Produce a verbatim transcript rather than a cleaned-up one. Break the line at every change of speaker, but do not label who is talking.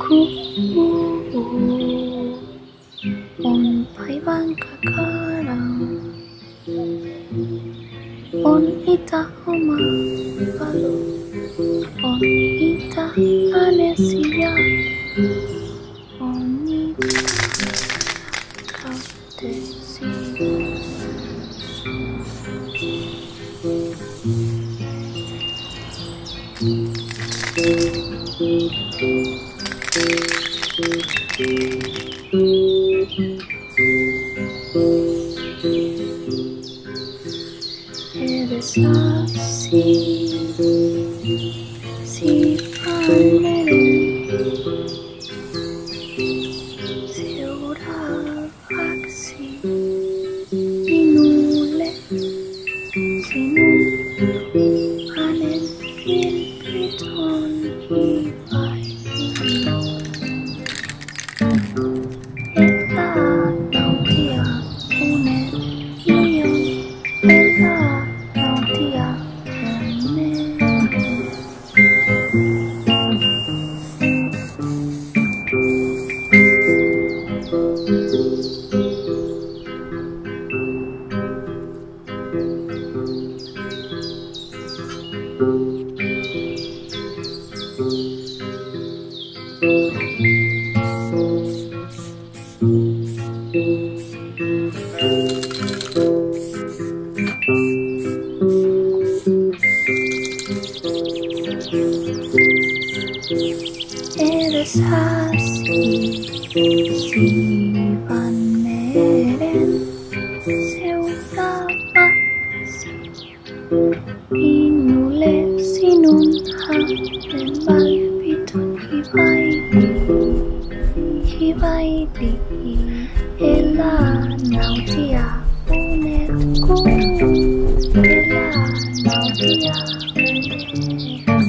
ku on paivan kakarang on ita oma palo on ita anesia on ita kautesi. Eres así, si panere, si uravaksi, inule, sinun, anen pilpiton hipai. Ella nautia unen ion, ella nautia unen. Eres así, si paneren, seuravaksi, inule sinun hanen valpiton hivai, hivaili, ella nautia unetku, ella nautia unet.